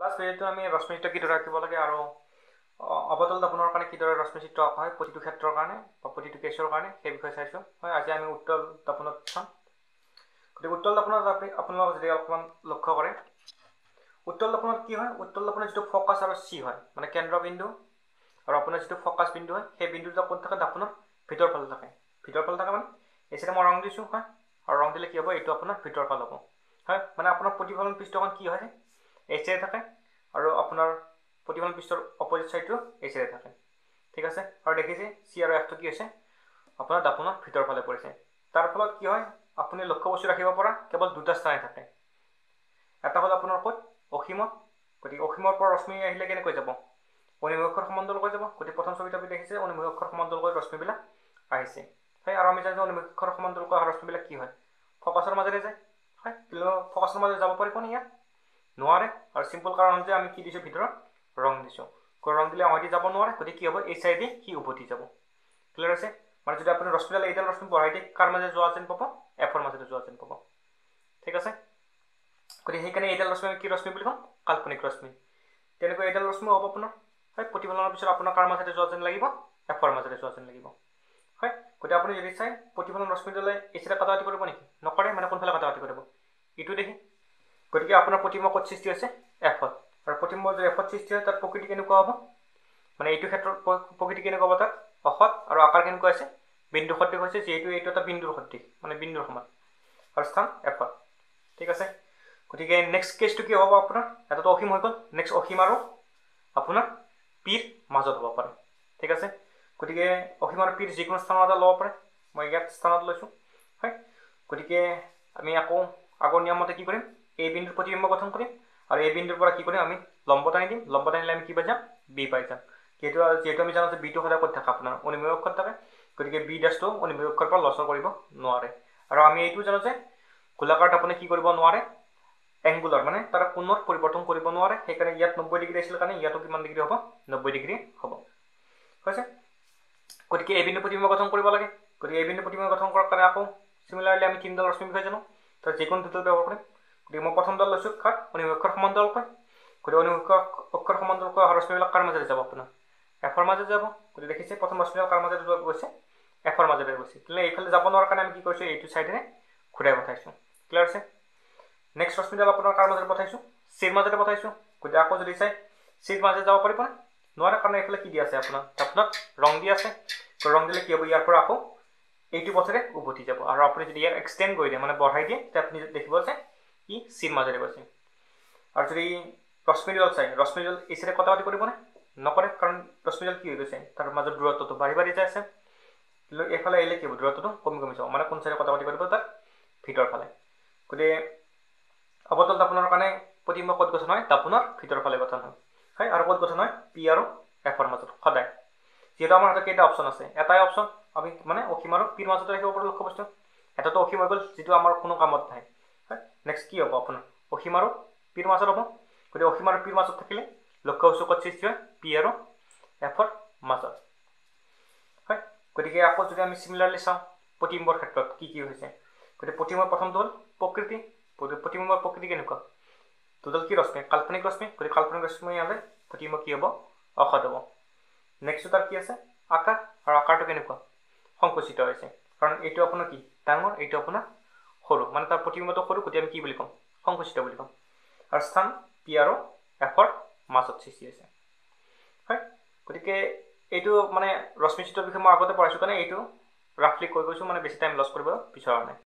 Last ভিডিঅ'টো আমি ৰশ্মিচিত্ৰ কিদৰে আঁকিব লাগে আৰু অৱতল দাপনৰ কাৰণে কিদৰে ৰশ্মিচিত্ৰ অঁকা হয় প্ৰতিটো ক্ষেত্ৰৰ কাৰণে বা প্ৰতিটো কেছৰ কাৰণে সেই বিষয়ে চাইছোঁ। হয়, আজি আমি উত্তল দাপনত চাম। গতিকে উত্তল দাপনত আপোনালোকে যদি অকণমান লক্ষ্য কৰে, উত্তল দাপনত কি হয়, উত্তল দাপনৰ যিটো ফ'কাছ আৰু চি হয়, মানে কেন্দ্ৰবিন্দু আৰু আপোনাৰ যিটো ফ'কাছ বিন্দু হয়, সেই বিন্দুটো ক'ত থাকে, দাপনৰ ভিতৰ ফালে থাকে। ভিতৰ ফালে থাকে মানে এই চাইডে মই ৰং দিছোঁ, হয়, আৰু ৰং দিলে কি হ'ব, এইটো আপোনাৰ ভিতৰ ফাল হ'ব। হয়, মানে আপোনাৰ প্ৰতিফলন পৃষ্ঠখন কি হয়, এই চাইডে থাকে আৰু আপোনাৰ প্ৰতিফলন পৃষ্ঠৰ অপজিট চাইডটো এই চাইডে থাকে। ঠিক আছে, আৰু দেখিছে চি আৰু এফটো কি হৈছে, আপোনাৰ দাপনৰ ভিতৰ ফালে পৰিছে। তাৰ ফলত কি হয়, আপুনি লক্ষ্যবস্তু ৰাখিব পৰা কেৱল দুটা স্থানে থাকে। এটা হ'ল আপোনাৰ ক'ত, অসীমত। গতিকে অসীমৰ পৰা ৰশ্মি আহিলে কেনেকৈ যাব, অনুভৱ অক্ষৰ সমান্তৰালকৈ যাব। গতিকে প্ৰথম ছবিত আপুনি দেখিছে অনুভৱ অক্ষৰ সমান্তৰালকৈ ৰশ্মিবিলাক আহিছে। হয়, আৰু আমি জানো অনুভৱ অক্ষৰ সমান্তৰালকৈ অহা ৰশ্মিবিলাক কি হয়, ফ'কাছৰ মাজেৰে যায়। হয়, কিন্তু ফ'কাছৰ মাজেৰে যাব পাৰিব নে ইয়াত, নোৱাৰে। আৰু চিম্পল কাৰণ হ'ল যে আমি কি দিছোঁ, ভিতৰত ৰং দিছোঁ। ৰং দিলে আমাদি যাব নোৱাৰে, গতিকে কি হ'ব, এই চাইডে সি উভতি যাব। ক্লিয়াৰ আছে। মানে যদি আপুনি ৰশ্মিডাল এইডাল ৰশ্মি বঢ়াই দিয়ে, কাৰ মাজে যোৱা যেন পাব, এফৰ মাজেৰে যোৱা যেন পাব। ঠিক আছে, গতিকে সেইকাৰণে এইডাল ৰশ্মি আমি কি ৰশ্মি বুলি কওঁ, কাল্পনিক ৰশ্মি। তেনেকৈ এইডাল ৰশ্মি হ'ব আপোনাৰ, হয়, প্ৰতিফলনৰ পিছত আপোনাৰ কাৰ মাজেৰে যোৱা যেন লাগিব, এফৰ মাজেৰে যোৱা যেন লাগিব। হয়, গতিকে আপুনি যদি চাই প্ৰতিফলন ৰশ্মিডালে এই চাইডে কটাকটি কৰিব নেকি, নকৰে। মানে কোনফালে কটাকটি কৰিব, ইটো দেখি। গতিকে আপোনাৰ প্ৰতিবিম্ব ক'ত সৃষ্টি হৈছে, এফত। আৰু প্ৰতিবিম্ব যদি এফত সৃষ্টি হয়, তাত প্ৰকৃতি কেনেকুৱা হ'ব, মানে এইটো ক্ষেত্ৰত প্ৰকৃতি কেনেকুৱা হ'ব, তাত অসৎ আৰু আকাৰ কেনেকুৱা আছে, বিন্দু সদৃশ হৈছে, যিহেতু এইটো এটা বিন্দুৰ সদৃশ, মানে বিন্দুৰ সমান, আৰু স্থান এফত। ঠিক আছে, গতিকে নেক্সট কেছটো কি হ'ব আপোনাৰ, এটাতো অসীম হৈ গ'ল, নেক্সট অসীম আৰু আপোনাৰ পিৰ মাজত হ'ব পাৰে। ঠিক আছে, গতিকে অসীম আৰু পিৰ যিকোনো স্থানৰ এটা ল'ব পাৰে, মই ইয়াত স্থানত লৈছোঁ। হয়, গতিকে আমি আকৌ আগৰ নিয়মতে কি কৰিম, এই বিন্দুৰ প্ৰতিবিম্ব গঠন কৰিম, আৰু এই বিন্দুৰ পৰা কি কৰিম, আমি লম্ব টানি দিম। লম্ব টানিলে আমি কি পাই যাম, বি পাই যাম। যিহেতু আমি জানো যে বিটো সদায় ক'ত থাকে, আপোনাৰ অনুভৱ অক্ষত থাকে। গতিকে বি ডেছটো অনুভৱ অক্ষৰ পৰা লছৰ কৰিব নোৱাৰে। আৰু আমি এইটো জানো যে গোলাকাৰত আপুনি কি কৰিব নোৱাৰে, এংগুলাৰ মানে তাৰ কোণত পৰিৱৰ্তন কৰিব নোৱাৰে। সেইকাৰণে ইয়াত 90 ডিগ্ৰী আছিল কাৰণে ইয়াতো কিমান ডিগ্ৰী হ'ব, 90 ডিগ্ৰী হ'ব। হৈছে, গতিকে এই বিন্দু প্ৰতিবিম্ব গঠন কৰিব লাগে। গতিকে এই বিন্দু প্ৰতিবিম্ব গঠন কৰাৰ কাৰণে আকৌ চিমিলাৰলি আমি তিনিডাল ৰশ্মিৰ বিষয়ে জানো, তাৰ যিকোনো দুটাল ব্যৱহাৰ কৰিম। গতিকে মই প্ৰথমডাল লৈছোঁ কাঠ, অনুভৱ অক্ষৰ সমান্তৰালকৈ। গতিকে অনুভৱ অক্ষৰ সমান্তৰালকৈ অহা ৰশ্মিবিলাক কাৰ মাজেৰে যাব, আপোনাৰ এফৰ মাজেৰে যাব। গতিকে দেখিছে প্ৰথম ৰশ্মিডাল কাৰ মাজেৰে গৈছে, এফৰ মাজেৰে গৈছে। কিন্তু এইফালে যাব নোৱাৰাৰ কাৰণে আমি কি কৰিছোঁ, এইটো চাইডেৰে ঘূৰাই পঠাইছোঁ। ক্লিয়াৰ আছে। নেক্সট ৰশ্মিডাল আপোনাৰ কাৰ মাজেৰে পঠাইছোঁ, চিৰ মাজেৰে পঠাইছোঁ। গতিকে আকৌ যদি চাই চিৰ মাজেৰে যাব পাৰিব নে, নোৱাৰে, কাৰণ এইফালে কি দিয়া আছে, আপোনাক ৰং দি আছে। ৰং দিলে কি হ'ব, ইয়াৰ পৰা আকৌ এইটো পথেৰে উভতি যাব। আৰু আপুনি যদি ইয়াক এক্সটেণ্ড কৰি দিয়ে, মানে বঢ়াই দিয়ে, তেতিয়া আপুনি দেখিব যে ই চিৰ মাজেৰে গৈছে। আৰু যদি ৰশ্মিডাল চাই, ৰশ্মিডাল এই চাইডে কটাকটি কৰিবনে, নকৰে, কাৰণ ৰশ্মিডাল কি হৈ গৈছে, তাৰ মাজত দূৰত্বটো বাঢ়ি বাঢ়ি যাই আছে। কিন্তু এইফালে আহিলে কি হ'ব, দূৰত্বটো কমি কমি যাব, মানে কোন চাইডে কটাকটি কৰিব, তাৰ ভিতৰ ফালে। গতিকে অৱতল দাপনৰ কাৰণে প্ৰতিবিম্ব ক'ত গঠন হয়, দাপনৰ ভিতৰ ফালে গঠন হয়। হয়, আৰু ক'ত গঠন হয়, পি আৰু এফৰ মাজত সদায়। যিহেতু আমাৰ হাতত কেইটা অপশ্যন আছে, এটাই অপশ্যন আমি মানে অসীম আৰু পিৰ মাজতে ৰাখিব পাৰোঁ লক্ষ্যবস্তু। এটাতো অসীম হৈ গ'ল, যিটো আমাৰ কোনো কামত নাই। হয়, নেক্সট কি হ'ব, আপোনাৰ অসীম আৰু পিৰ মাজত হ'ব। গতিকে অসীম আৰু পিৰ মাজত থাকিলে লক্ষ্যবস্তু ক'ত সৃষ্টি হয়, পি আৰু এফৰ মাজত। হয়, গতিকে আকৌ যদি আমি চিমিলাৰলি চাওঁ প্ৰতিবিম্বৰ ক্ষেত্ৰত কি কি হৈছে। গতিকে প্ৰতিবিম্বৰ প্ৰথমটো হ'ল প্ৰকৃতি। প্ৰতিবিম্বৰ প্ৰকৃতি কেনেকুৱা, দুডাল কি ৰশ্মি, কাল্পনিক ৰশ্মি। গতিকে কাল্পনিক ৰশ্মি হ'লে প্ৰতিবিম্ব কি হ'ব, অসৎ হ'ব। নেক্সট তাৰ কি আছে, আকাৰ। আৰু আকাৰটো কেনেকুৱা, সংকুচিত হৈছে, কাৰণ এইটো আপোনাৰ কি ডাঙৰ, এইটো আপোনাৰ সৰু, মানে তাৰ প্ৰতিবিম্বটো সৰু, গতিকে আমি কি বুলি ক'ম, সংকুচিত বুলি ক'ম। আৰু স্থান পি আৰু এফৰ মাজত সৃষ্টি হৈছে। হয়, গতিকে এইটো মানে ৰশ্মিচিত্ৰৰ বিষয়ে মই আগতে পঢ়াইছোঁ কাৰণে এইটো ৰাফলি কৈ গৈছোঁ, মানে বেছি টাইম লছ কৰিব বিচৰা নাই।